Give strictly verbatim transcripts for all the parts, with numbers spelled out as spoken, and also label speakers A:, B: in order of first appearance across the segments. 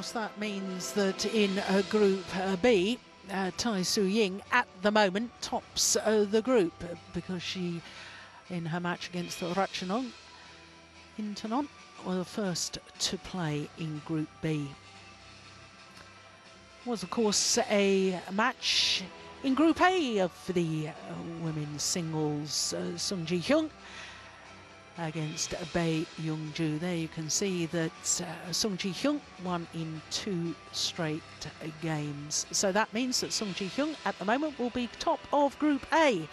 A: course, that means that in uh, Group uh, B, uh, Tai Tzu Ying at the moment tops uh, the group uh, because she, in her match against Ratchanon Intanon, was the first to play in Group B. Was, of course, a match in Group A of the uh, women's singles, uh, Sung Ji Hyun against Bae Young-ju. There you can see that uh, Sung Ji Hyun won in two straight uh, games. So that means that Sung Ji Hyun at the moment will be top of Group A.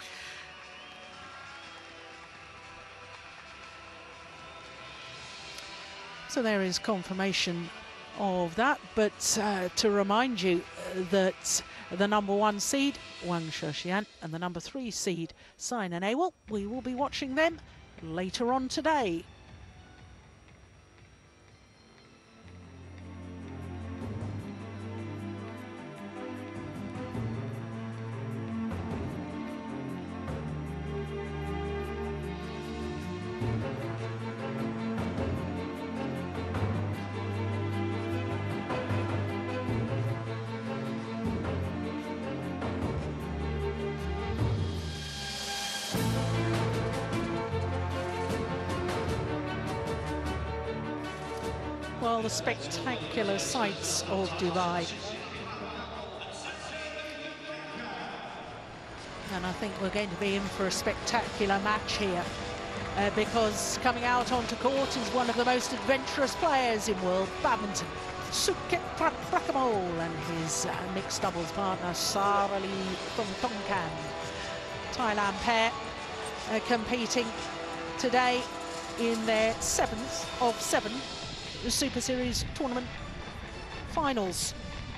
A: So there is confirmation of that, but uh, to remind you uh, that the number one seed, Wang Shexian, and the number three seed, Saina Nehwal, we will be watching them later on today. Well, the spectacular sights of Dubai. And I think we're going to be in for a spectacular match here uh, because coming out onto court is one of the most adventurous players in world badminton, Sukhit Praprakkamoul, and his uh, mixed doubles partner, Saralee Thongthongkam. Thailand pair uh, competing today in their seventh of seven the Super Series tournament finals.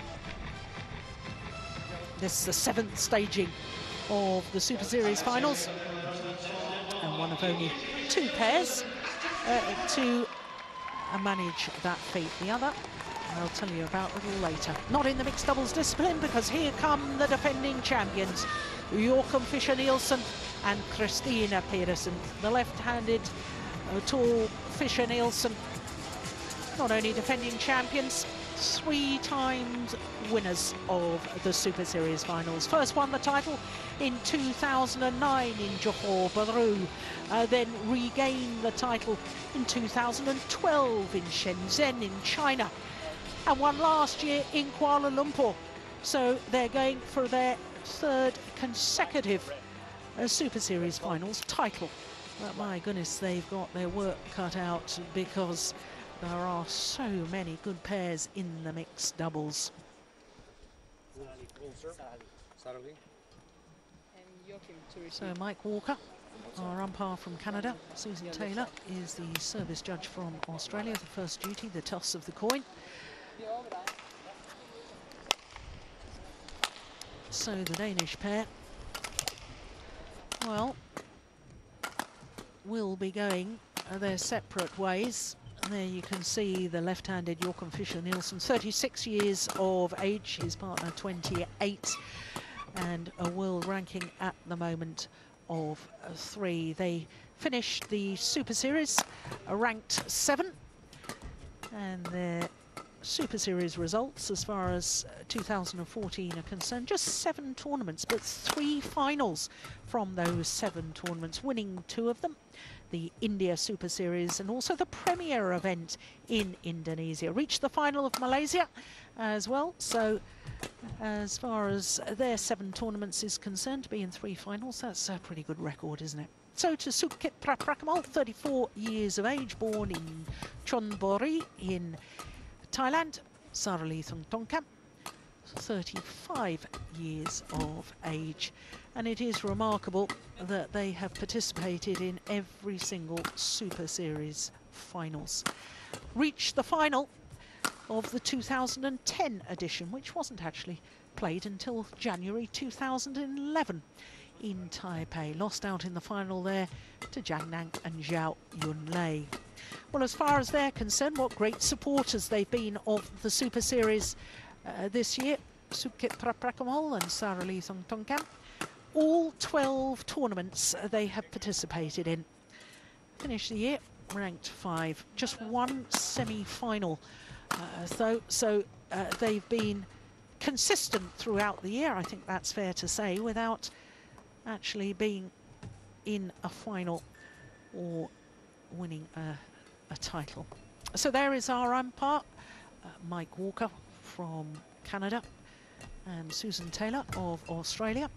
A: This is the seventh staging of the Super Series finals, and one of only two pairs uh, to uh, manage that feat. The other, I'll tell you about a little later. Not in the mixed doubles discipline, because here come the defending champions, Joachim Fischer-Nielsen and Christina Pedersen. The left-handed uh, tall Fischer-Nielsen, not only defending champions, three times winners of the Super Series finals. First won the title in two thousand nine in Johor Bahru, uh, then regained the title in two thousand twelve in Shenzhen in China, and won last year in Kuala Lumpur. So they're going for their third consecutive uh, Super Series finals title. But my goodness, they've got their work cut out because there are so many good pairs in the mixed doubles. So Mike Walker, our umpire from Canada. Susan Taylor is the service judge from Australia. The first duty, the toss of the coin. So the Danish pair, well, will be going uh, their separate ways. There you can see the left-handed Joachim Fischer-Nielsen, thirty-six years of age, his partner twenty-eight, and a world ranking at the moment of uh, three. They finished the Super Series uh, ranked seven, and their Super Series results as far as uh, two thousand fourteen are concerned, just seven tournaments, but three finals from those seven tournaments, winning two of them. The India Super Series and also the premier event in Indonesia. Reached the final of Malaysia as well. So as far as their seven tournaments is concerned, to be in three finals, that's a pretty good record, isn't it? So to Sukhit Praprakkamoul, thirty-four years of age, born in Chonburi in Thailand. Saralee Thongthongkam, thirty-five years of age. And it is remarkable that they have participated in every single Super Series finals. Reached the final of the two thousand ten edition, which wasn't actually played until January two thousand eleven in Taipei. Lost out in the final there to Zhang Nan and Zhao Yunlei. Well, as far as they're concerned, what great supporters they've been of the Super Series uh, this year. Sukhit Praprakkamoul and Saralee Thongthongkam. All twelve tournaments they have participated in. Finished the year ranked five. Just one semi-final Uh, so so uh, they've been consistent throughout the year, I think that's fair to say, without actually being in a final or winning a, a title. So there is our umpire, uh, Mike Walker from Canada and Susan Taylor of Australia.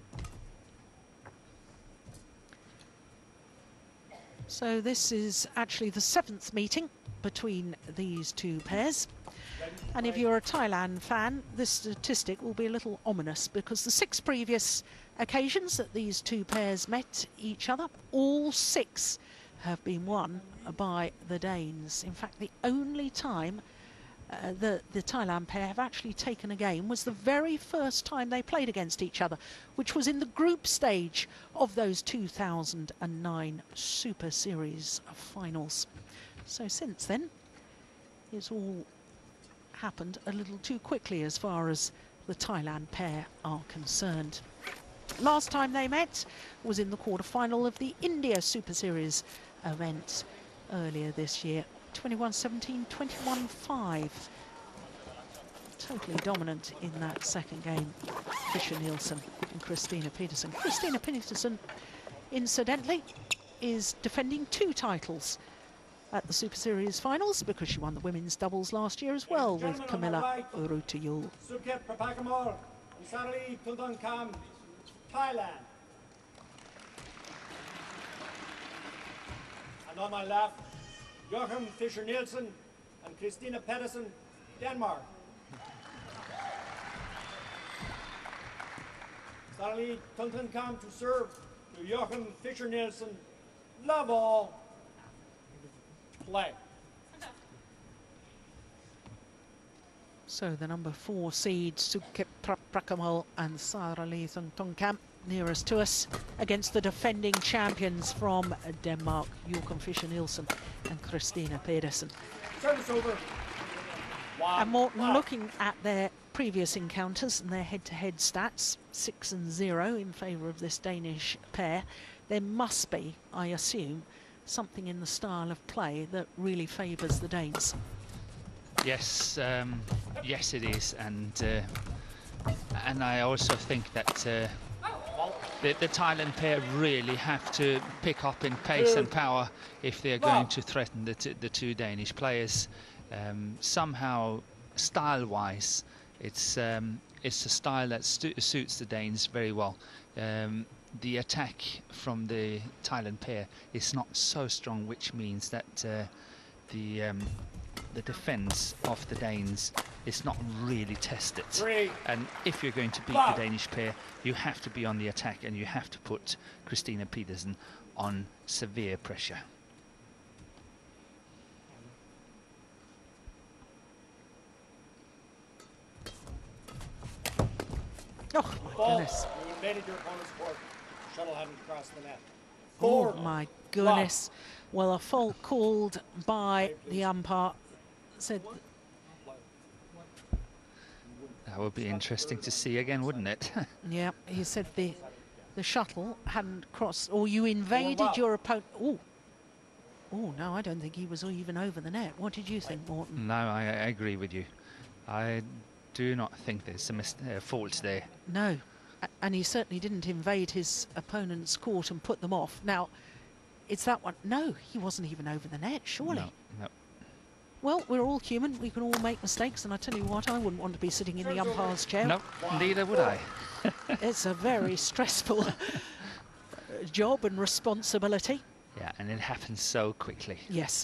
A: So this is actually the seventh meeting between these two pairs. And if you're a Thailand fan, this statistic will be a little ominous, because the six previous occasions that these two pairs met each other, all six have been won by the Danes. In fact, the only time uh, the, the Thailand pair have actually taken a game was the very first time they played against each other, which was in the group stage of those two thousand nine Super Series finals. So since then, it's all happened a little too quickly as far as the Thailand pair are concerned. Last time they met was in the quarter-final of the India Super Series event earlier this year. twenty-one seventeen, twenty-one five. Totally dominant in that second game, Fisher Nielsen and Christina Pedersen. Christina Pedersen, incidentally, is defending two titles at the Super Series finals, because she won the women's doubles last year as well with Camilla right. Urutayul.
B: Suket Prapakamal, Isarali Tundankam, Thailand. And on my left, Joachim Fisher Nielsen and Christina Pedersen, Denmark. Isarali Tundankam to serve to Joachim Fisher Nielsen. Love all. Play.
A: So the number four seed Suket Prapakamal and Sarali Thongthongkam nearest to us against the defending champions from Denmark, Joachim Fisher Nielsen and Christina Pedersen.
B: Service over. Wow.
A: And Morten,
B: wow.
A: looking at their previous encounters and their head-to-head stats, six and zero in favour of this Danish pair, there must be, I assume, something in the style of play that really favours the Danes.
C: Yes, um, yes it is, and uh, and I also think that uh, the, the Thailand pair really have to pick up in pace and power if they're going to threaten the, t the two Danish players. Um, somehow, style-wise, it's um, it's a style that suits the Danes very well. Um, The attack from the Thailand pair is not so strong, which means that uh, the um, the defence of the Danes is not really tested.
B: Three.
C: And if you're going to beat
B: Five.
C: the Danish pair, you have to be on the attack, and you have to put Christina Pedersen on severe pressure.
A: Oh, my
B: Ball.
A: goodness.
B: You invaded your opponent's court. Shuttle hadn't crossed the net.
A: Oh,
B: Four.
A: my goodness. Well, a fault called by the umpire said...
C: That would be interesting to see again, wouldn't it?
A: Yeah, he said the the shuttle hadn't crossed, or you invaded
B: wow.
A: your opponent. Oh, oh no, I don't think he was even over the net. What did you think, Morten?
C: No, I, I agree with you. I do not think there's a mis uh, fault there.
A: No, A and he certainly didn't invade his opponent's court and put them off. Now, it's that one. No, he wasn't even over the net, surely.
C: No, no.
A: Well, we're all human. We can all make mistakes, and I tell you what, I wouldn't want to be sitting in the umpire's chair.
C: No, neither would I.
A: It's a very stressful job and responsibility.
C: Yeah, and it happens so quickly.
A: Yes.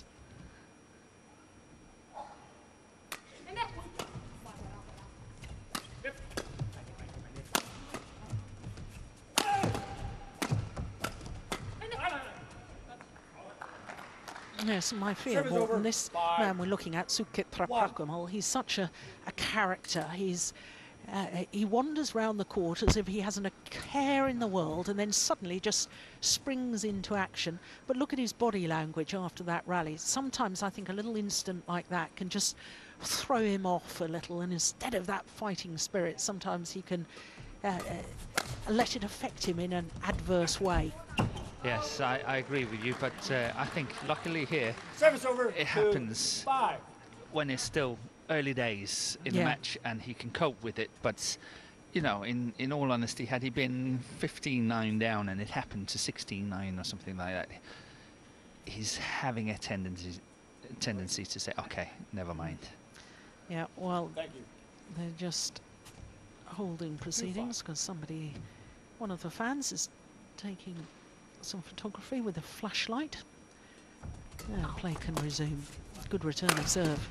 A: Yes, my fear,
B: Service
A: Morten,
B: over.
A: this
B: Five.
A: man we're looking at, Suket Prapakamal, he's such a, a character. He's uh, he wanders round the court as if he hasn't a care in the world, and then suddenly just springs into action. But look at his body language after that rally. Sometimes I think a little instant like that can just throw him off a little, and instead of that fighting spirit, sometimes he can uh, uh, let it affect him in an adverse way.
C: Yes, I, I agree with you, but uh, I think luckily here
B: Service over.
C: it
B: to
C: happens
B: Five.
C: when it's still early days in
A: Yeah.
C: the match and he can cope with it, but you know, in, in all honesty, had he been fifteen nine down and it happened to sixteen nine or something like that, he's having a tendency tendency to say, okay, never mind.
A: Yeah, well,
B: Thank you.
A: they're just holding proceedings because somebody, one of the fans, is taking some photography with a flashlight. Yeah, play can resume. Good return of serve.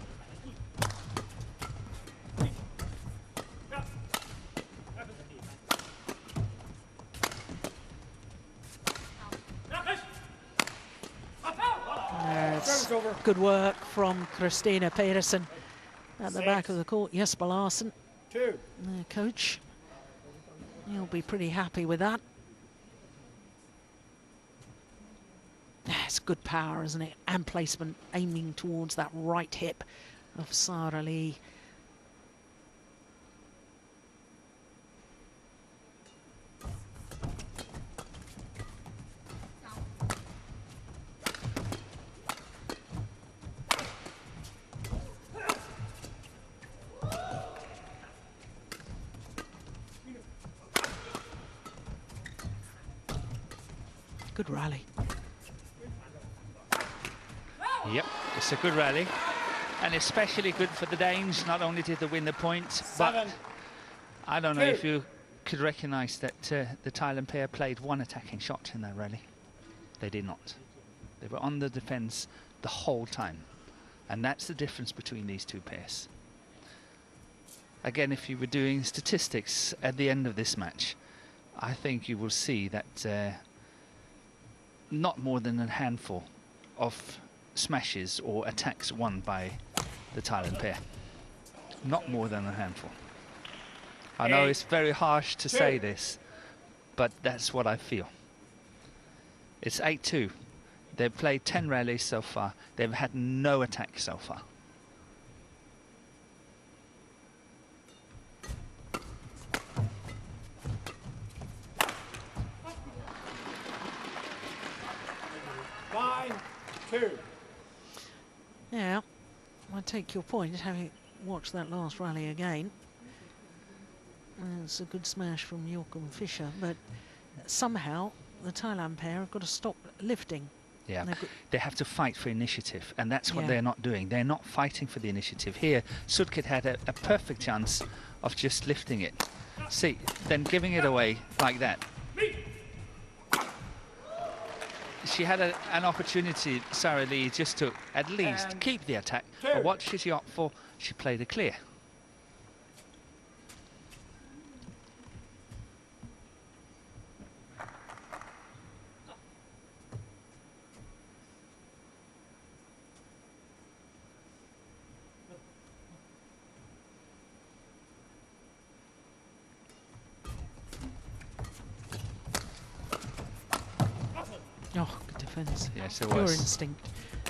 A: There's
B: over.
A: good work from Christina Pedersen at the
B: Six.
A: back of the court. Jesper Larsen,
B: Two.
A: their coach. He'll be pretty happy with that. It's good power, isn't it? And placement aiming towards that right hip of Sara Lee. Good rally.
C: Yep, it's a good rally, and especially good for the Danes. Not only did they win the point,
B: Seven.
C: but I don't know
B: Two.
C: if you could recognise that uh, the Thailand pair played one attacking shot in that rally. They did not. They were on the defence the whole time, and that's the difference between these two pairs. Again, if you were doing statistics at the end of this match, I think you will see that uh, not more than a handful of smashes or attacks won by the Thailand pair. Not more than a handful. I know
B: Eight.
C: it's very harsh to say
B: Two.
C: this, but that's what I feel. It's eight two. They've played ten rallies so far. They've had no attack so far.
B: Nine. Two.
A: Yeah, I take your point, having watched that last rally again. Uh, It's a good smash from Joachim Fischer, but somehow the Thailand pair have got to stop lifting.
C: Yeah,
A: They've got-
C: they have to fight for initiative, and that's what
A: Yeah.
C: they're not doing. They're not fighting for the initiative. Here, Sudkit had a, a perfect chance of just lifting it. See, then giving it away like that. She had a, an opportunity, Sara Lee, just to at least
B: And
C: keep the attack.
B: two.
C: But what did she opt for? She played it clear.
A: Oh, good defence.
C: Yes, it
A: Pure
C: was.
A: instinct.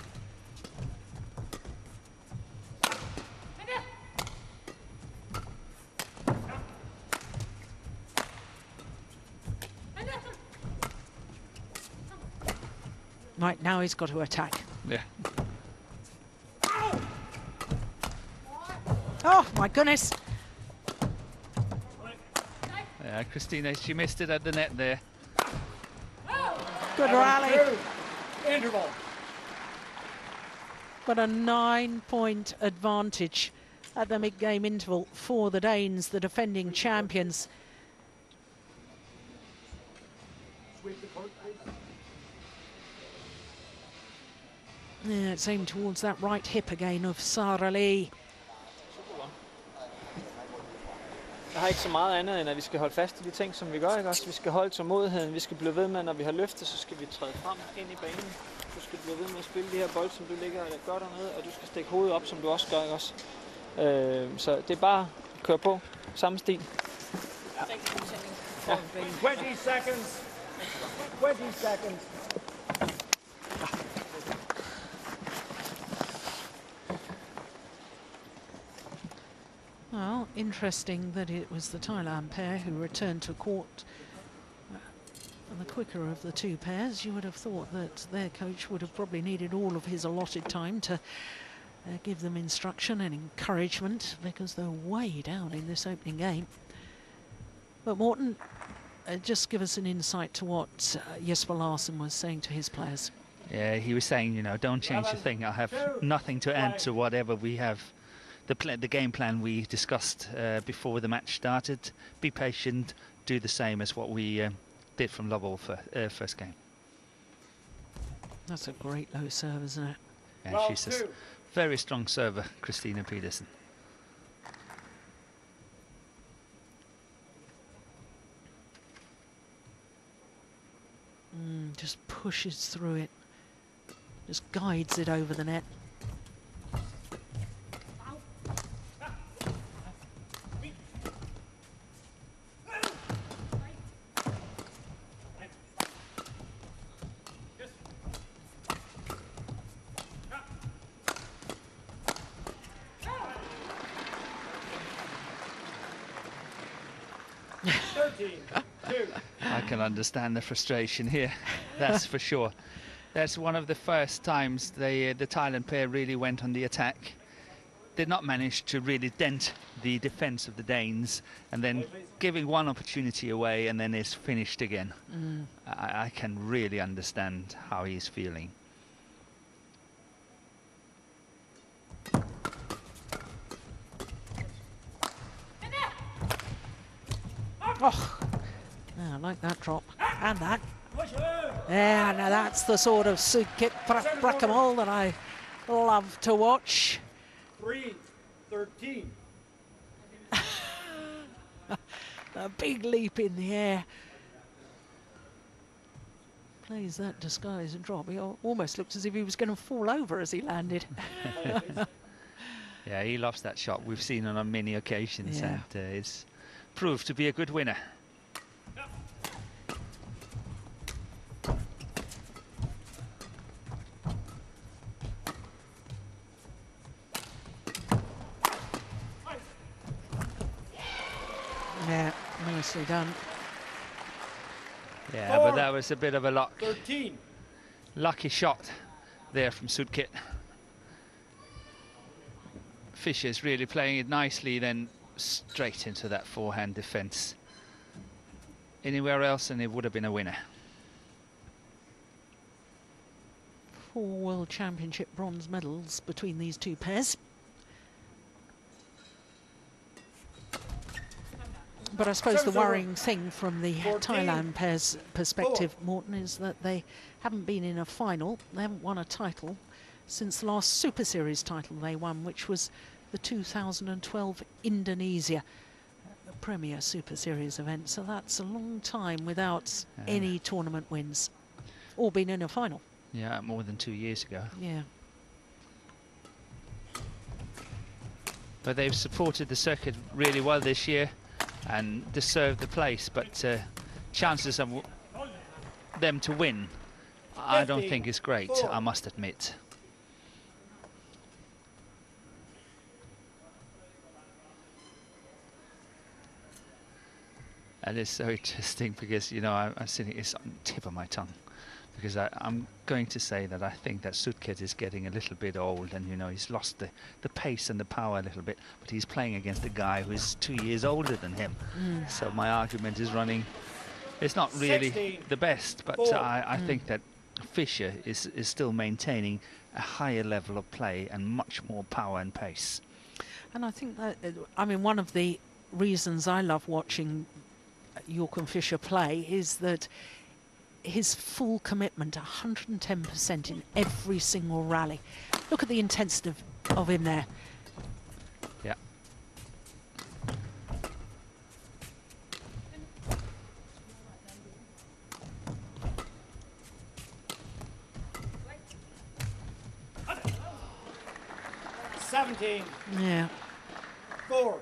A: Right, now he's got to attack.
C: Yeah.
A: Oh, my goodness.
C: Yeah, Christina, she missed it at the net there.
A: Good
B: Seven,
A: rally.
B: two. Interval.
A: But a nine-point advantage at the mid-game interval for the Danes, the defending champions.
B: Sweep the court, please.
A: Yeah, it's aimed towards that right hip again of Sara Lee.
D: Jeg har ikke så meget andet, end at vi skal holde fast i de ting, som vi gør, ikke også? Vi skal holde tålmodigheden, vi skal blive ved med, når vi har løftet, så skal vi træde frem ind i banen. Du skal blive ved med at spille de her bold, som du ligger og gør dernede, og du skal stikke hovedet op, som du også gør, ikke også? Øh, så det er bare at køre på, samme stil.
B: Ja. twenty seconds. twenty seconds.
A: Well, interesting that it was the Thailand pair who returned to court. Uh, and the quicker of the two pairs, you would have thought that their coach would have probably needed all of his allotted time to uh, give them instruction and encouragement, because they're way down in this opening game. But Morten, uh, just give us an insight to what uh, Jesper Larsen was saying to his players.
C: Yeah, he was saying, you know, don't change a thing. I have nothing to add to whatever we have, the, pl the game plan we discussed uh, before the match started. Be patient, do the same as what we uh, did from love all for, uh, first game.
A: That's a great low serve, isn't it?
C: Yeah,
B: Well,
C: she's a
B: two.
C: very strong server, Christina Pedersen.
A: Mm, just pushes through it, just guides it over the net.
B: thirteen two.
C: I can understand the frustration here, that's for sure. That's one of the first times they, uh, the Thailand pair really went on the attack. Did not manage to really dent the defence of the Danes, and then giving one opportunity away and then it's finished again.
A: Mm.
C: I, I can really understand how he's feeling.
A: Oh, yeah, I like that drop. And that. Yeah, now that's the sort of Sudkit Brakamol that I love to watch.
B: three thirteen.
A: A big leap in the air. Plays that disguise and drop. He al almost looks as if he was going to fall over as he landed.
C: Yeah, he loves that shot. We've seen it on many occasions,
A: Yeah.
C: and uh, it's proved to be a good winner.
A: Yeah, nicely done.
C: Yeah,
B: Four.
C: but that was a bit of a luck,
B: thirteen.
C: lucky shot there from Sudkit. Fischer's really playing it nicely, then straight into that forehand defence. Anywhere else and it would have been a winner.
A: Four World Championship bronze medals between these two pairs. But I suppose the
B: Service over.
A: worrying thing from the
B: fourteen.
A: Thailand pair's perspective, Morten, is that they haven't been in a final. They haven't won a title since the last Super Series title they won, which was the two thousand twelve Indonesia uh, Premier Super Series event. So that's a long time without
C: Yeah.
A: any tournament wins, or been in a final.
C: Yeah, more than two years ago.
A: Yeah.
C: But they've supported the circuit really well this year and deserved the place, but uh, chances of w them to win, I don't
B: fifteen,
C: think is great,
B: four.
C: I must admit. And it's so interesting because, you know, I, I'm sitting, it's on the tip of my tongue. Because I, I'm going to say that I think that Sudkit is getting a little bit old, and you know he's lost the, the pace and the power a little bit, but he's playing against a guy who's two years older than him.
A: Mm.
C: So my argument is running, it's not really
B: sixteen,
C: the best, but
B: four.
C: I, I
A: Mm.
C: think that Fischer is, is still maintaining a higher level of play and much more power and pace.
A: And I think that, uh, I mean, one of the reasons I love watching Joachim Fischer play is that his full commitment, one hundred ten percent in every single rally. Look at the intensity of, of him there.
C: Yeah.
B: seventeen
A: Yeah.
B: four.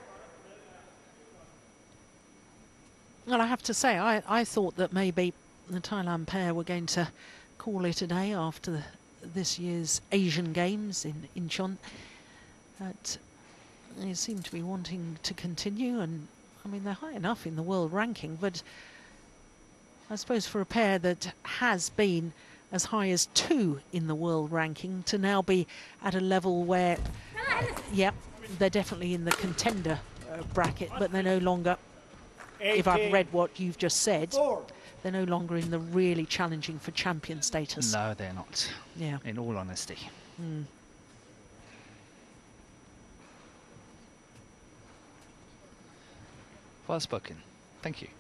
A: Well, I have to say, I, I thought that maybe the Thailand pair were going to call it a day after the, this year's Asian Games in Incheon. But they seem to be wanting to continue, and I mean, they're high enough in the world ranking, but I suppose for a pair that has been as high as two in the world ranking to now be at a level where, yeah, they're definitely in the contender uh, bracket, but they're no longer, if I've read what you've just said, they're no longer in the really challenging for champion status.
C: No, they're not.
A: Yeah.
C: In all honesty.
A: Mm.
C: Well spoken. Thank you.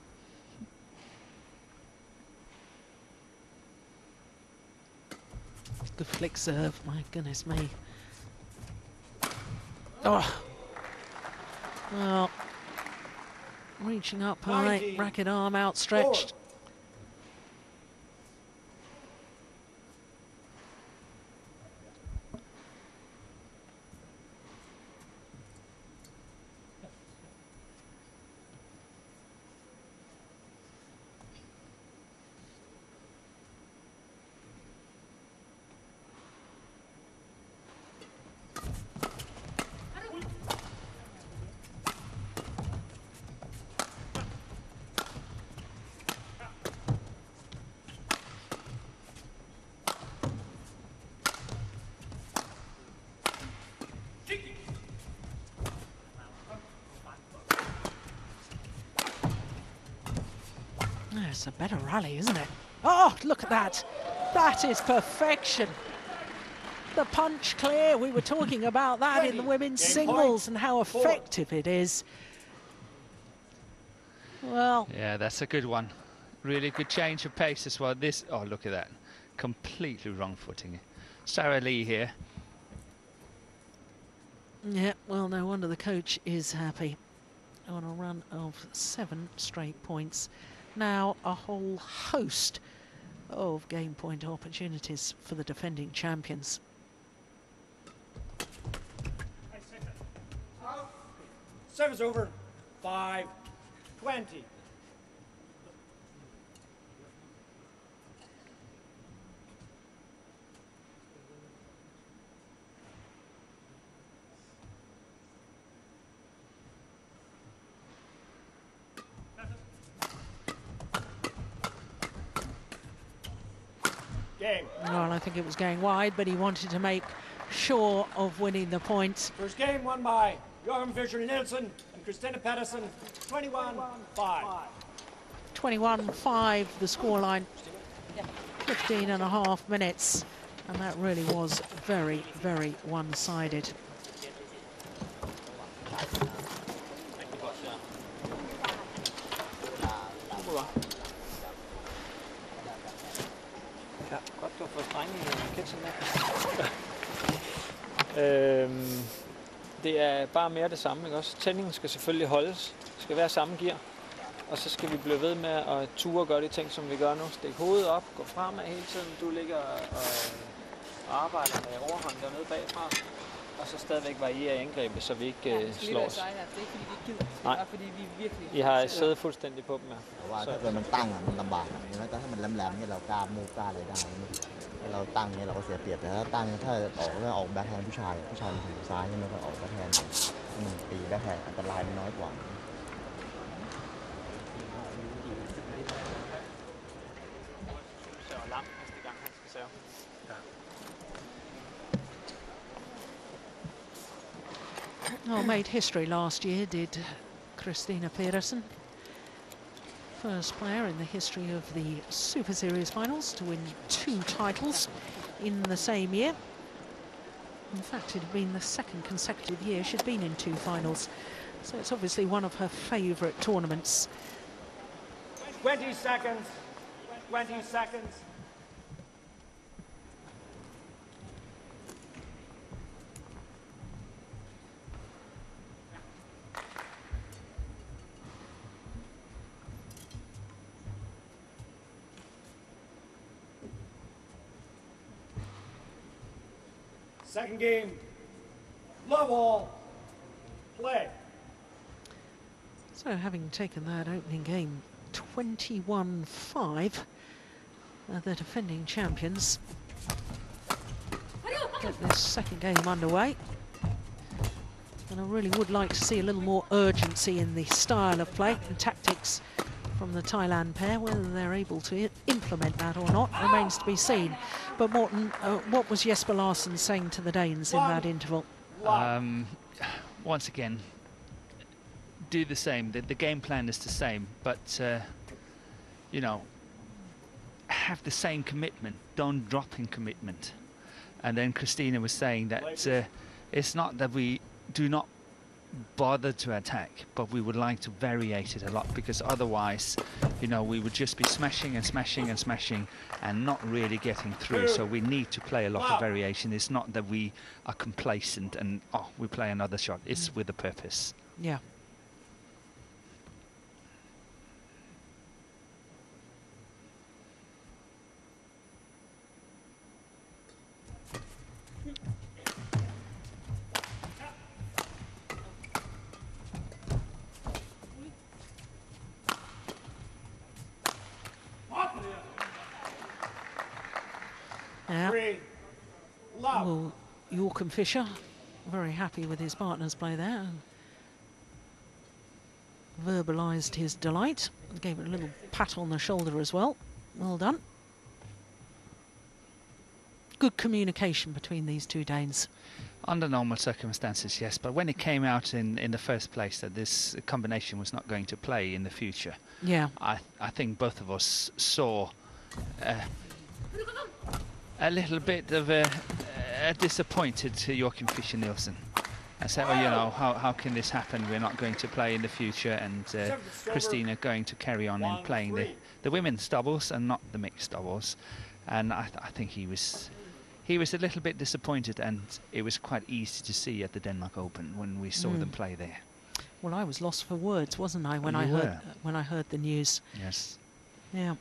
A: Good flick serve, my goodness me. Oh. Well, reaching up high, racket arm outstretched. It's a better rally, isn't it? Oh, look at that. That is perfection. The punch clear. We were talking about that in the women's singles and how effective it is. Well.
C: Yeah, that's a good one. Really good change of pace as well. This, oh, look at that. Completely wrong footing. Sarah Lee here.
A: Yeah, well, no wonder the coach is happy. On a run of seven straight points. Now a whole host of game point opportunities for the defending champions.
B: Service over. Five, twenty. Game.
A: Well, I think it was going wide, but he wanted to make sure of winning the points.
B: First game won by Joachim Fischer-Nielsen and Christina Pedersen, twenty-one five.
A: twenty-one five, the scoreline. fifteen and a half minutes. And that really was very, very one-sided.
D: øhm, det er bare mere det samme, ikke også? Tændingen skal selvfølgelig holdes. Det skal være samme gear. Og så skal vi blive ved med at ture og gøre de ting, som vi gør nu. Stik hovedet op, gå fremad hele tiden. Du ligger og, og arbejder med overhånd dernede bagfra. Og så stadigvæk variere angrebet, så vi ikke ja, uh, slår os.
E: Det er ikke fordi de gider. Det er bare fordi vi virkelig...
D: I har siddet fuldstændig på dem her.
F: ว่าถ้าเกิดมันตั้งอ่ะมันลำบากนะแต่ถ้ามันแหลมๆเนี่ยเรากล้ามูกล้าอะไรได้เราตั้งเนี่ยเราก็เสียเปรียบแต่ถ้าตั้งถ้าออกถ้าออกแบ็คแฮนด์ผู้ชายผู้ชายมันถือซ้ายเนี่ยมันก็ออกแบ็คแฮนด์ตีแบ็คแฮนด์อันตรายมันน้อยกว่า
A: Oh, made history last year, did Christina Pedersen. First player in the history of the Super Series finals to win two titles in the same year. In fact, it had been the second consecutive year she'd been in two finals. So it's obviously one of her favourite tournaments.
B: twenty seconds. twenty seconds. Second game, love all, play.
A: So having taken that opening game twenty-one five, uh, the defending champions get this second game underway. And I really would like to see a little more urgency in the style of play and tactics from the Thailand pair. Whether they're able to implement that or not remains to be seen. But Morten, uh, what was Jesper Larsen saying to the Danes in that interval?
C: Um, once again, do the same. The, the game plan is the same, but uh, you know, have the same commitment. Don't drop in commitment. And then Christina was saying that uh, it's not that we do not bother to attack, but we would like to variate it a lot, because otherwise, you know, we would just be smashing and smashing and smashing and not really getting through. So we need to play a lot of variation. It's not that we are complacent and, oh, we play another shot. It's with a purpose.
A: Yeah.
B: Three. Love.
A: Well, Joachim Fischer, very happy with his partner's play there. Verbalised his delight. Gave it a little pat on the shoulder as well. Well done. Good communication between these two Danes.
C: Under normal circumstances, yes, but when it came out in, in the first place that this combination was not going to play in the future,
A: yeah,
C: I, I think both of us saw uh, a little bit of a, a disappointed Joachim Fischer Nielsen. I said, well, you know, how, how can this happen? We're not going to play in the future, and uh, Christina going to carry on in playing the, the women's doubles and not the mixed doubles. And I, th I think he was he was a little bit disappointed, and it was quite easy to see at the Denmark Open when we saw mm. them play there.
A: Well, I was lost for words, wasn't I, when
C: you
A: I
C: were.
A: heard uh, when I heard the news?
C: Yes.
A: Yeah.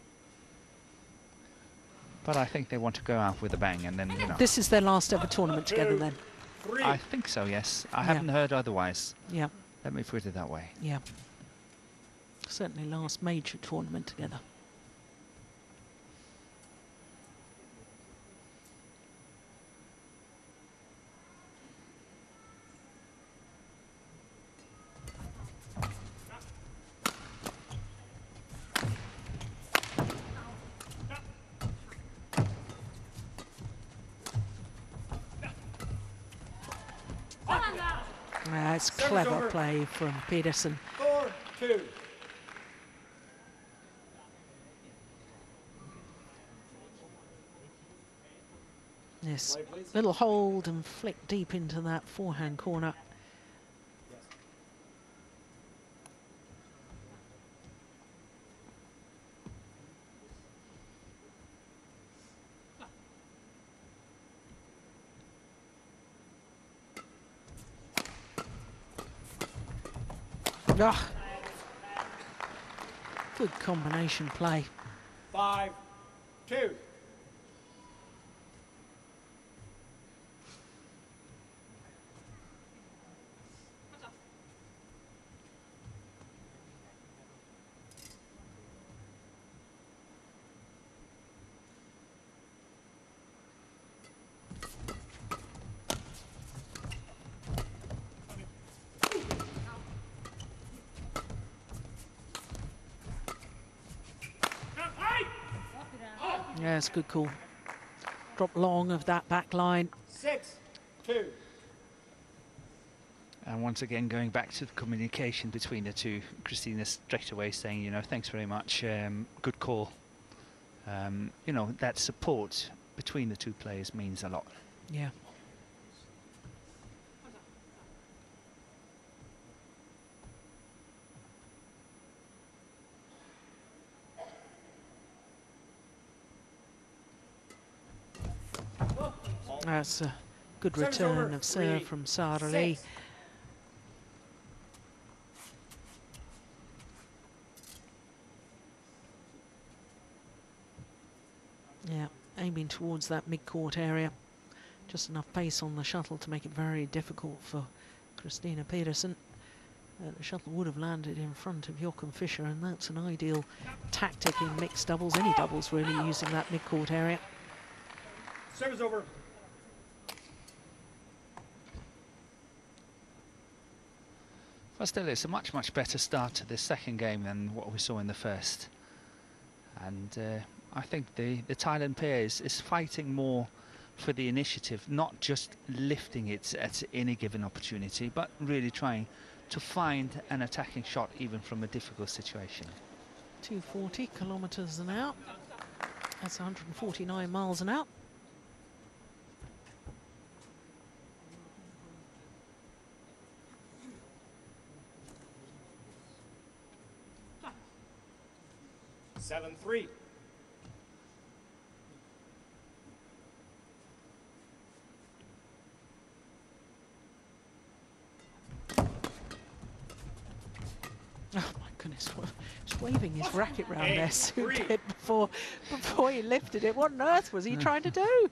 C: But I think they want to go out with a bang, and then, you know.
A: This is their last ever tournament together, then.
C: I think so, yes. I
A: yeah.
C: haven't heard otherwise.
A: Yeah.
C: Let me put it that way.
A: Yeah. Certainly last major tournament together. That's clever play from Pedersen.
B: Four, two.
A: Yes, little hold and flick deep into that forehand corner. Oh, good combination play.
B: Five, two.
A: Yeah, it's a good call. Drop long of that back line.
B: Six, two.
C: And once again, going back to the communication between the two, Christina straight away saying, you know, thanks very much, um, good call. Um, you know, that support between the two players means a lot.
A: Yeah. That's a good return of serve from Sara Lee. Yeah, aiming towards that mid-court area. Just enough pace on the shuttle to make it very difficult for Christina Pedersen. Uh, the shuttle would have landed in front of Joachim Fischer, and that's an ideal tactic in mixed doubles, any doubles really, using that mid-court area.
B: Service over.
C: But still, it's a much, much better start to this second game than what we saw in the first. And uh, I think the, the Thailand pair is, is fighting more for the initiative, not just lifting it at any given opportunity, but really trying to find an attacking shot even from a difficult situation.
A: two forty kilometres an hour. That's one hundred forty-nine miles an hour.
B: Seven three.
A: Oh my goodness, just waving his racket round
B: Eight,
A: there, Sue
B: three.
A: did before, before he lifted it. What on earth was he trying to do?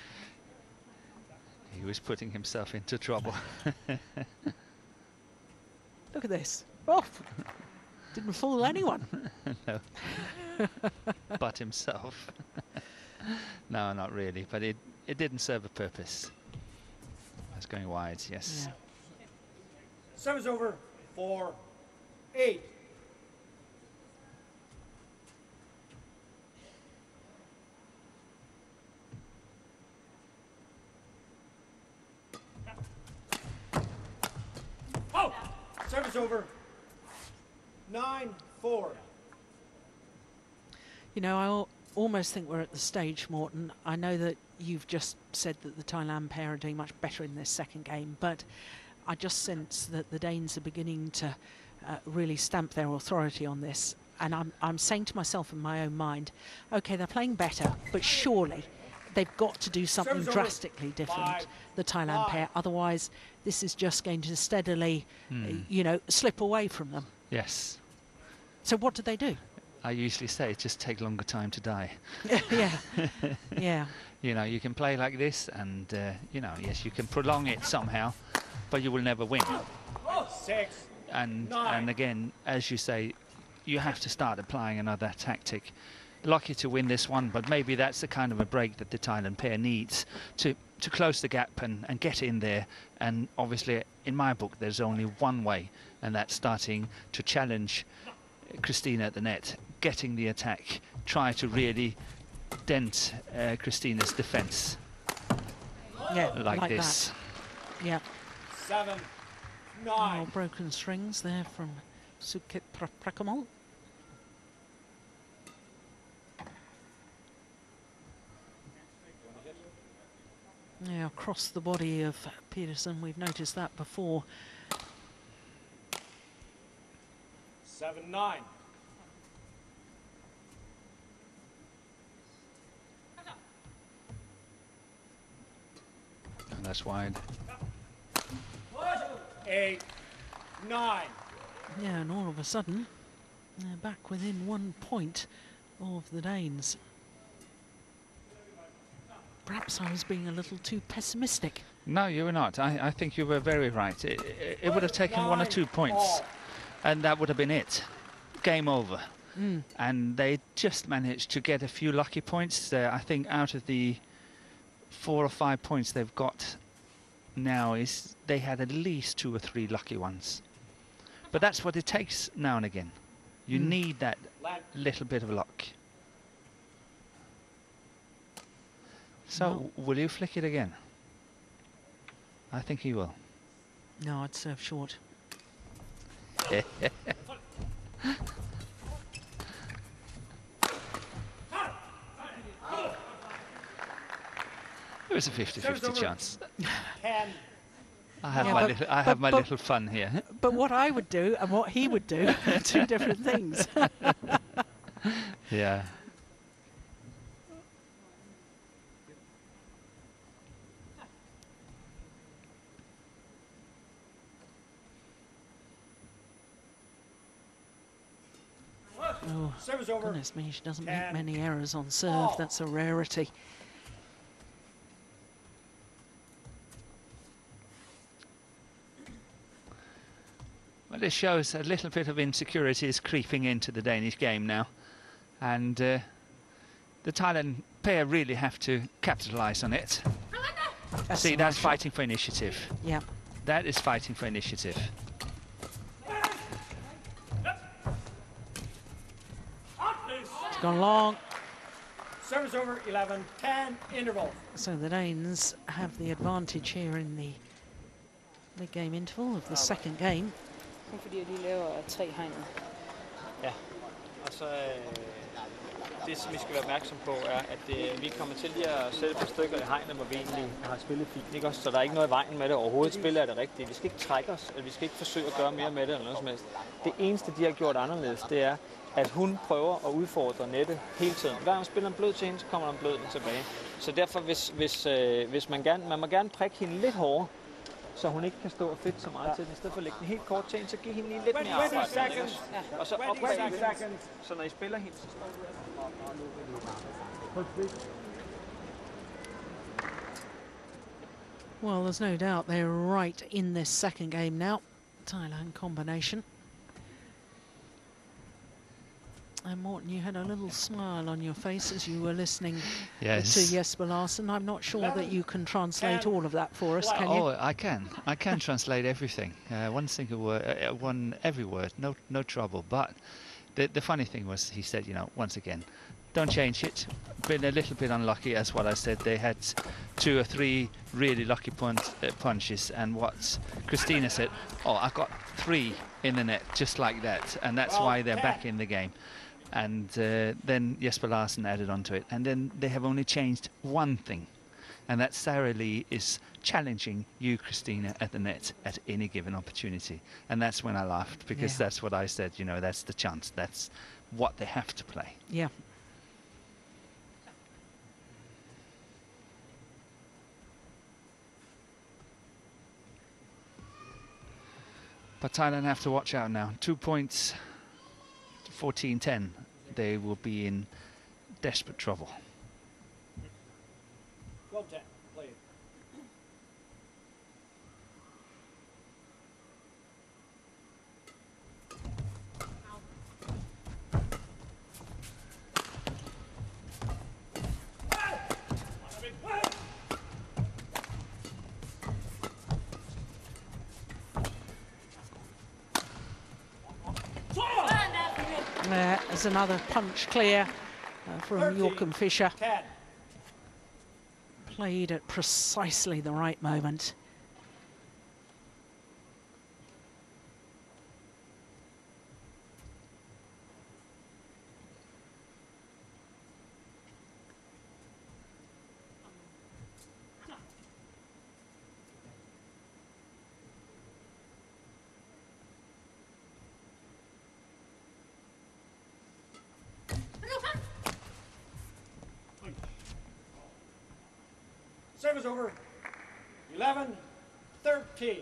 C: He was putting himself into trouble.
A: Look at this. Oh, didn't fool anyone.
C: No. But himself. No, not really, but it, it didn't serve a purpose. That's going wide, yes.
A: Yeah.
B: Service over. Four eight. Oh! Service over. Nine four.
A: You know, I al almost think we're at the stage, Morten. I know that you've just said that the Thailand pair are doing much better in this second game, but I just sense that the Danes are beginning to uh, really stamp their authority on this. And I'm, I'm saying to myself in my own mind, okay, they're playing better, but surely they've got to do something
B: Service over.
A: drastically different,
B: Five,
A: the Thailand
B: five.
A: pair. Otherwise, this is just going to steadily,
C: Hmm.
A: uh, you know, slip away from them.
C: Yes.
A: So what do they do?
C: I usually say just take longer time to die.
A: Yeah, yeah.
C: You know, you can play like this and, uh, you know, yes, you can prolong it somehow, but you will never win.
B: Six.
C: And,
B: Nine.
C: and again, as you say, you have to start applying another tactic. Lucky to win this one, but maybe that's the kind of a break that the Thailand pair needs to, to close the gap and, and get in there. And obviously, in my book, there's only one way, and that's starting to challenge Christina at the net, getting the attack, try to really dent uh, Christina's defense
A: Yeah,
C: like,
A: like
C: this.
A: that. Yeah.
B: Seven.
A: Oh,
B: Nine.
A: broken strings there from Sukit Pra- Prakamol. Yeah, across the body of Peterson, we've noticed that before.
B: Seven nine.
C: And that's wide.
B: Eight. Nine.
A: Yeah, and all of a sudden, they're back within one point of the Danes. Perhaps I was being a little too pessimistic.
C: No, you were not. I, I think you were very right. It, it, it would have taken one or
B: Nine,
C: two points,
B: all.
C: and that would have been it. Game over.
A: Mm.
C: And they just managed to get a few lucky points there. I think out of the four or five points they've got now, is they had at least two or three lucky ones. But that's what it takes now and again. You
A: Mm.
C: need that
B: Land.
C: little bit of luck. So,
A: No.
C: will you flick it again? I think he will.
A: No, I'd serve short.
C: It was a fifty fifty
B: Serves over.
C: chance.
B: Ten.
C: I have
A: Yeah,
C: my
A: but-
C: little, I have
A: but-
C: my
A: but-
C: little fun here.
A: But what I would do and what he would do are two different things.
C: Yeah.
A: Oh,
B: Service over.
A: goodness me, she doesn't make
B: Ten.
A: many errors on serve.
B: All.
A: That's a rarity.
C: Well, this shows a little bit of insecurity is creeping into the Danish game now. And uh, the Thailand pair really have to capitalise on it.
A: That's
C: See,
A: a
C: that's
A: nice
C: fighting for initiative.
A: shot. Yeah.
C: That is fighting for initiative.
A: gone long.
B: Service over, eleven ten, interval.
A: So the Danes have the advantage here in the mid-game interval of the second game.
E: Kun fordi at de laver tre hegnet.
D: Ja, og så øh, det, som vi skal være opmærksom på, er, at øh, vi kommer til lige at sætte et par stykker i hegnet, hvor vi egentlig har spillet fint, ikke også? Så der er ikke noget i vejen med det overhovedet. Spillet er det rigtige. Vi skal ikke trække os, eller vi skal ikke forsøge at gøre mere med det eller noget som helst. Det eneste, de har gjort anderledes, det er, at hun prøver at udfordre Nette hele tiden. Hver gang spiller en blød til hende, så kommer der en blød tilbage. Så derfor, hvis, hvis, øh, hvis man gerne, man må gerne prikke hende lidt hårdere, så hun ikke kan stå og fedt så meget ja. til den. I stedet for at lægge den helt kort til hende, så giv hende lige lidt mere arbejde. Ja. Og så op så når I spiller hende, så står du.
A: Well, there's no doubt they're right in this second game now. Thailand combination. And Morten, you had a little smile on your face as you were listening
C: yes.
A: to Jesper Larsen. I'm not sure that you can translate all of that for us, can you?
C: Oh, I can. I can translate everything. Uh, one single word, uh, one every word, no, no trouble. But the the funny thing was, he said, you know, once again, don't change it. Been a little bit unlucky, as what I said. They had two or three really lucky punch, uh, punches, and what Christina said, oh, I got three in the net just like that, and that's why they're back in the game. And uh, then Jesper Larsen added onto it, and then they have only changed one thing, and that Sara Lee is challenging you, Christina, at the net at any given opportunity. And that's when I laughed, because yeah. that's what I said, you know, that's the chance, that's what they have to play.
A: Yeah.
C: But Thailand have to watch out now. Two points, fourteen ten. They will be in desperate trouble.
B: twelve ten, play.
A: Uh, there's another punch clear uh, from Joachim Fischer. Played at precisely the right moment.
B: Service over, eleven thirteen.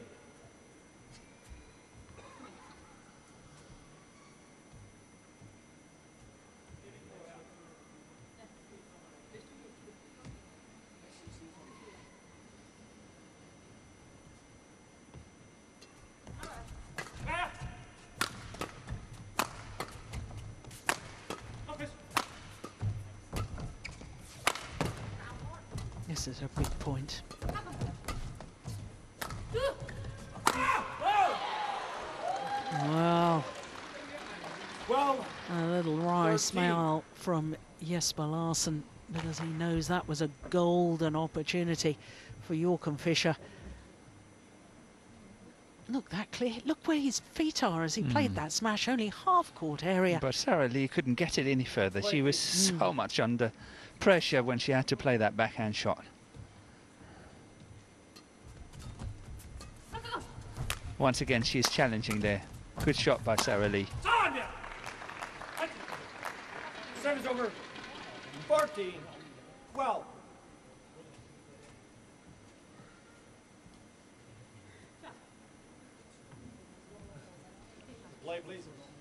A: This is a big point. Wow.
B: Well,
A: a little wry smile from Jesper Larsen, because he knows that was a golden opportunity for Joachim Fischer. Look that clear. Look where his feet are as he mm. played that smash, only half-court area.
C: But Sara Lee couldn't get it any further. She was mm. so much under pressure when she had to play that backhand shot. Once again, she's challenging there. Good shot by Sara Lee.
B: Service over, fourteen twelve. Play, please.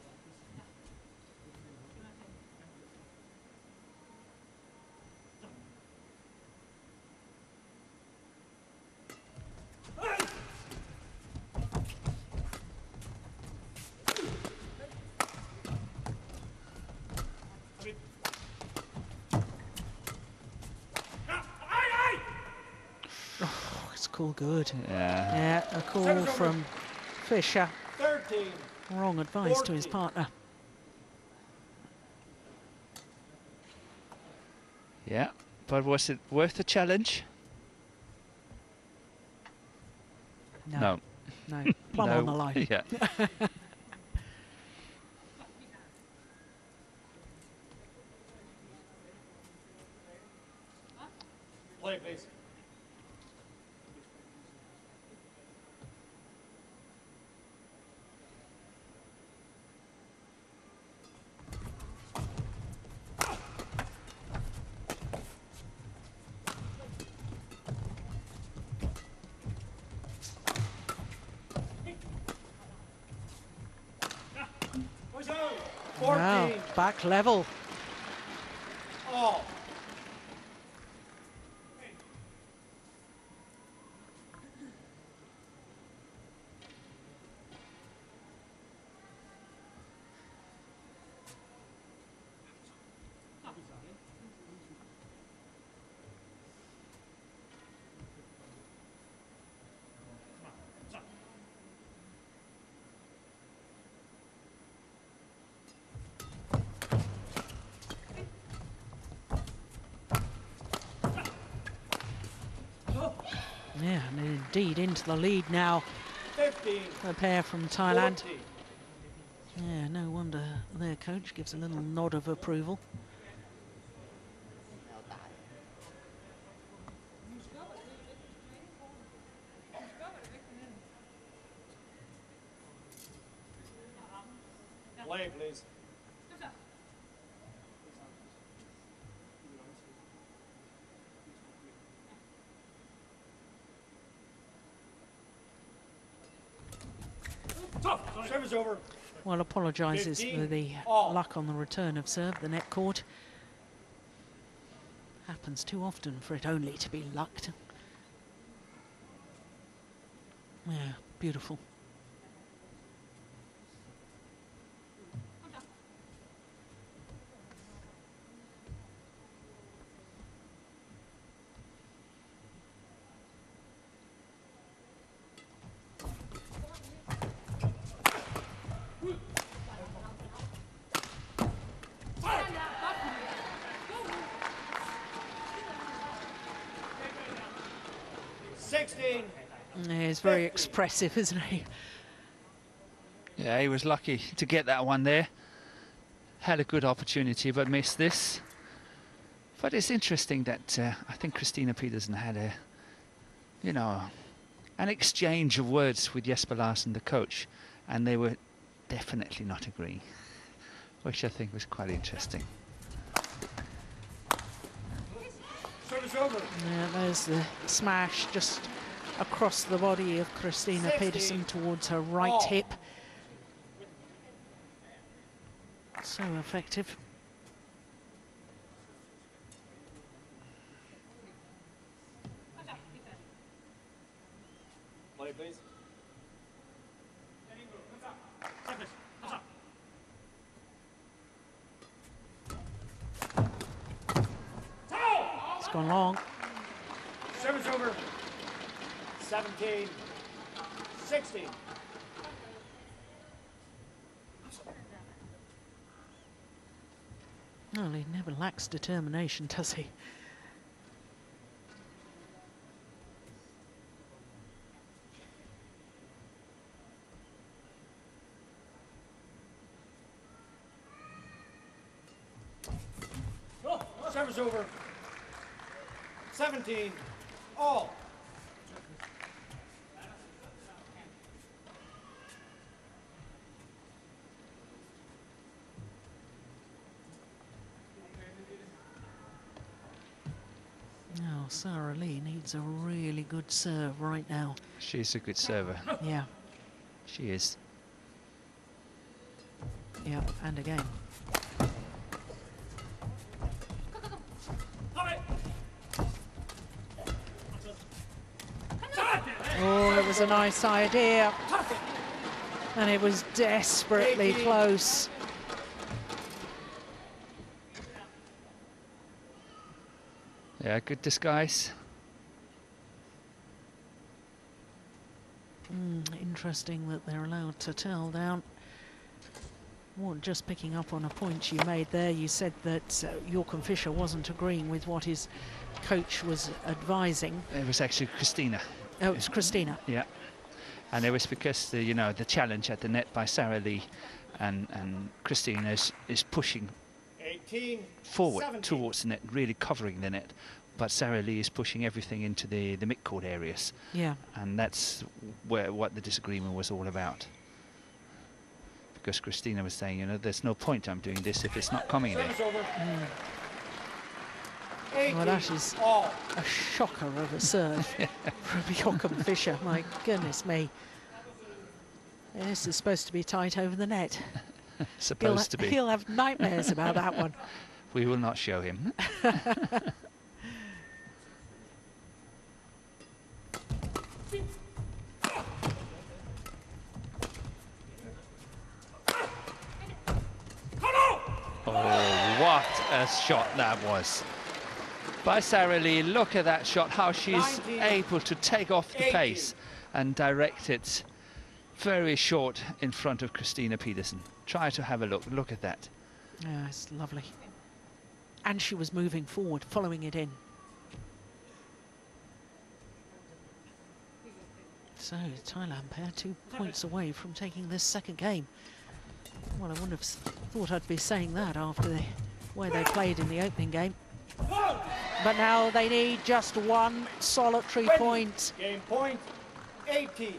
A: Oh, it's called good.
C: Yeah.
A: Yeah, a call from Fischer.
B: thirteen.
A: Wrong advice to his partner.
C: Yeah, but was it worth the challenge?
A: No.
C: No.
A: No. Plumb
C: No.
A: on the line.
C: Yeah.
B: Play, please.
A: Wow,
B: fourteen.
A: back level.
B: All.
A: Yeah, and indeed into the lead now.
B: fifteen.
A: The pair from Thailand.
B: fourteen.
A: Yeah, no wonder their coach gives a little nod of approval.
B: Play, please. Service over.
A: Well, apologises for
B: fifteen
A: the
B: all.
A: luck on the return of serve, the net court. Happens too often for it only to be lucked. Yeah, beautiful.
B: sixteen.
A: Yeah, he's very expressive, isn't he?
C: Yeah, he was lucky to get that one there. Had a good opportunity, but missed this. But it's interesting that uh, I think Christina Pedersen had a, you know, an exchange of words with Jesper Larsen, the coach, and they were definitely not agreeing, which I think was quite interesting.
B: Service over.
A: Yeah, there's the smash just across the body of Christina
B: sixty.
A: Pedersen towards her right
B: All.
A: hip. So effective.
B: Play, please.
A: It's gone long.
B: Service over. seventeen. sixteen.
A: Well, he never lacks determination, does he?
B: Service over. seventeen. All.
A: Now, Sarah Lee needs a really good serve right now.
C: She's a good server.
A: Yeah,
C: She is.
A: yeah, and again. Oh, it was a nice idea. And it was desperately close.
C: Yeah, good disguise.
A: Mm, interesting that they're allowed to tell down. Well, just picking up on a point you made there, you said that uh, Joachim Fischer wasn't agreeing with what his coach was advising.
C: It was actually Christina.
A: Oh, it's Christina.
C: Yeah. And it was because, the, you know, the challenge at the net by Sara Lee, and, and Christina is, is pushing
B: eighteen,
C: forward
B: seventeen.
C: towards the net, really covering the net. But Sara Lee is pushing everything into the, the midcourt areas.
A: Yeah.
C: And that's where what the disagreement was all about. Because Christina was saying, you know, there's no point I'm doing this if it's not coming there.
B: Service over.
A: Mm.
B: eighteen,
A: Well, that is
B: all.
A: a shocker of a serve from Joachim Fischer. My goodness me. This is supposed to be tight over the net.
C: Supposed
A: he'll,
C: to be.
A: He'll have nightmares about that one.
C: We will not show him. Oh, what a shot that was by Sara Lee. Look at that shot, how she's
B: nineteen,
C: able to take off the
B: eighteen.
C: pace and direct it very short in front of Christina Pedersen. Try to have a look. Look at that.
A: Yeah, it's lovely. And she was moving forward, following it in. So, Thailand pair two points away from taking this second game. Well, I wouldn't have s- thought I'd be saying that after the way they played in the opening game. But now they need just one solitary
B: twenty.
A: point.
B: Game point, eighteen.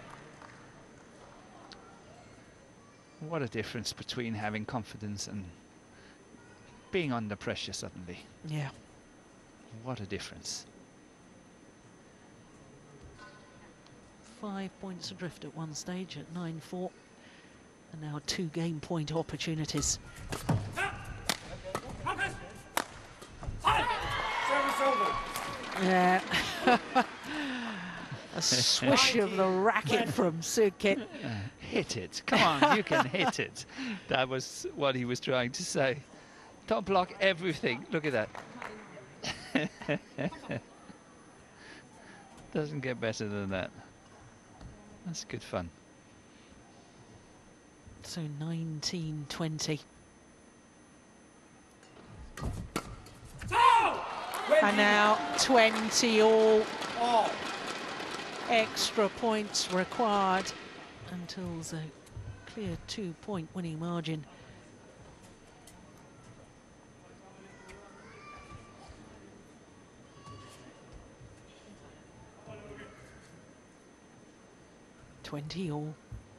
C: What a difference between having confidence and being under pressure suddenly.
A: Yeah.
C: What a difference.
A: Five points adrift at one stage at nine four. And now two game point opportunities.
B: Service over.
A: Yeah. A swish of the racket from Sukit.
C: Uh, hit it. Come on, you can hit it. That was what he was trying to say. Don't block everything. Look at that. Doesn't get better than that. That's good fun.
A: So nineteen twenty. And now twenty all.
B: All.
A: Extra points required until there's a clear two-point winning margin. Twenty all.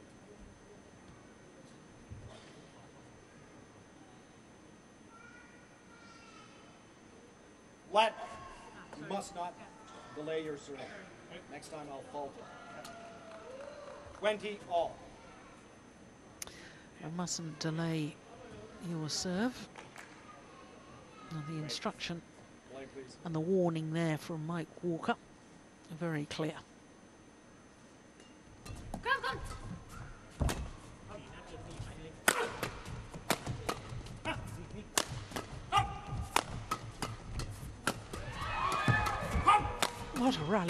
B: Let. You must not delay your serve. Next time I'll falter. twenty all.
A: I mustn't delay your serve. Now the instruction
B: Play, please.
A: and the warning there from Mike Walker are very clear. What a rally.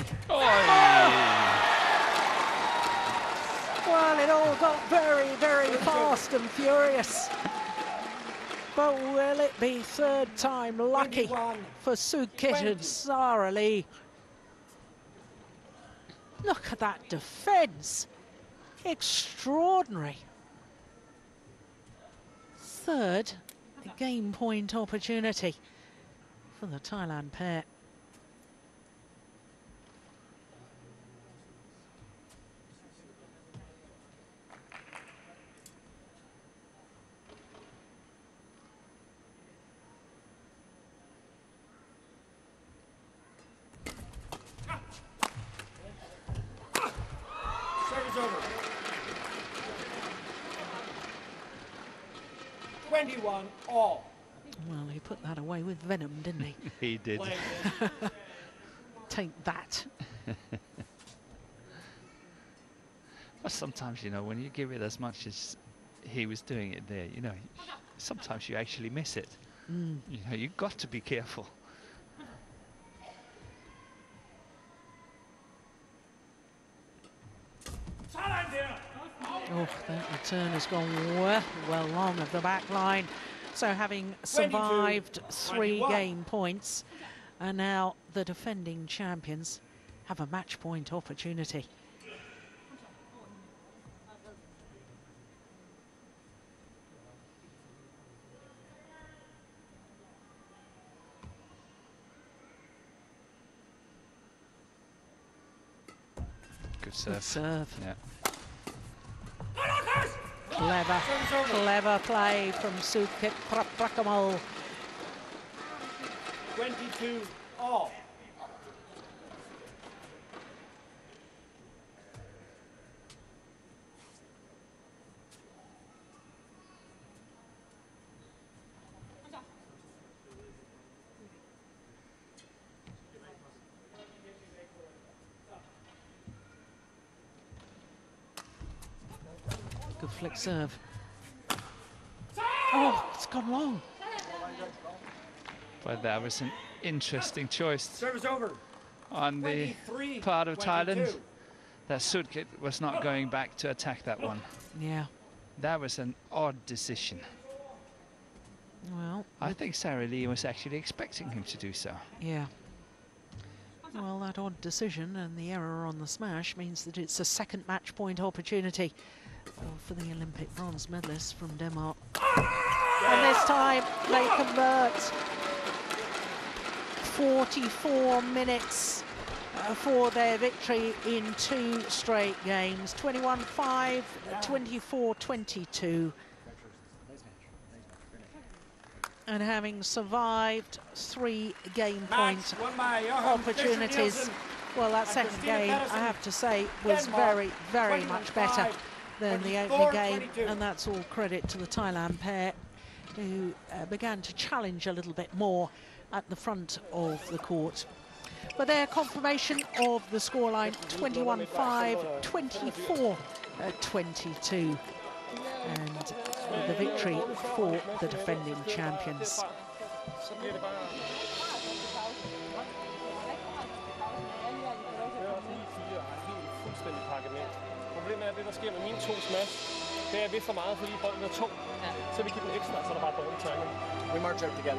A: Well, it all got very, very fast and furious. But will it be third time lucky
B: twenty-one.
A: for Sukit and Sara Lee? Look at that defence. Extraordinary. Third game point opportunity for the Thailand pair.
B: Service over. twenty-one all.
A: Well, he put that away with venom, didn't he?
C: He did.
B: Play, please.
A: Take that.
C: But sometimes, you know, when you give it as much as he was doing it there, you know, sometimes you actually miss it.
A: Mm.
C: You know, you've got to be careful.
A: Oh, that return has gone well, well long of the back line. So having survived three game points, and now the defending champions have a match point opportunity.
C: Good serve.
A: Good serve.
C: Yeah.
A: Clever, clever play from Sukhit Prakamal.
B: twenty-two all.
A: Good flick serve. Oh, it's gone long.
C: But that was an interesting choice
B: Service over.
C: on the part of Thailand. That Sukhit was not going back to attack that one.
A: Yeah.
C: That was an odd decision.
A: Well,
C: I think Sarah Lee was actually expecting him to do so.
A: yeah. Well, that odd decision and the error on the smash means that it's a second match point opportunity for the Olympic bronze medalists from Denmark. And this time they convert. forty-four minutes uh, for their victory in two straight games. twenty-one five, twenty-four twenty-two. And having survived three game point opportunities, well, that second game, I have to say, was very, very much better than the opening game, and that's all credit to the Thailand pair, who uh, began to challenge a little bit more at the front of the court. But their confirmation of the scoreline, twenty-one five, twenty-four twenty-two, and the victory for the defending champions.
G: Problemet er, det der sker med mine to smash, det er, jeg vil for meget, fordi bolden er tung. Så vi giver den ekstra, så er der bare dårlig timing. We march up together.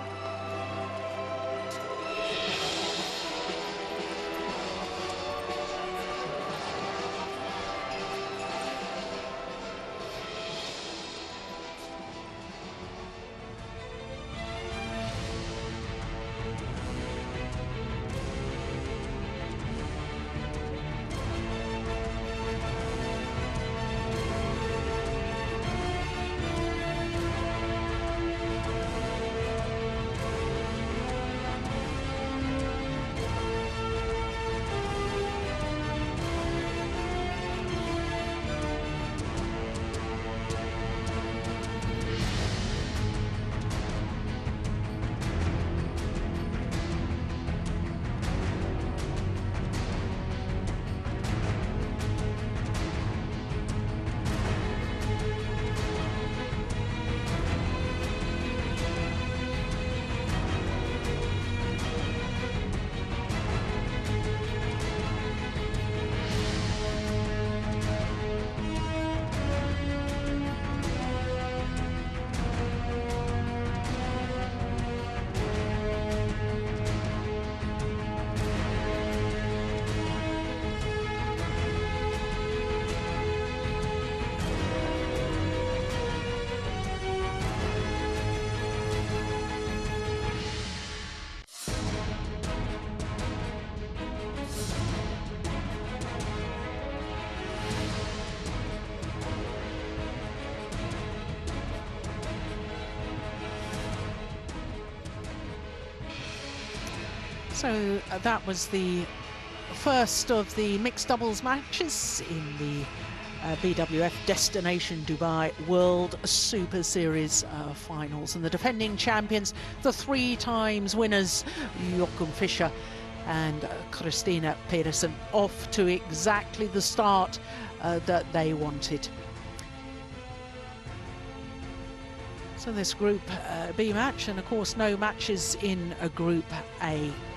A: So uh, that was the first of the mixed doubles matches in the uh, B W F Destination Dubai World Super Series uh, finals. And the defending champions, the three times winners, Joachim Fischer and uh, Christina Pedersen, off to exactly the start uh, that they wanted. So this Group uh, B match, and of course no matches in a Group A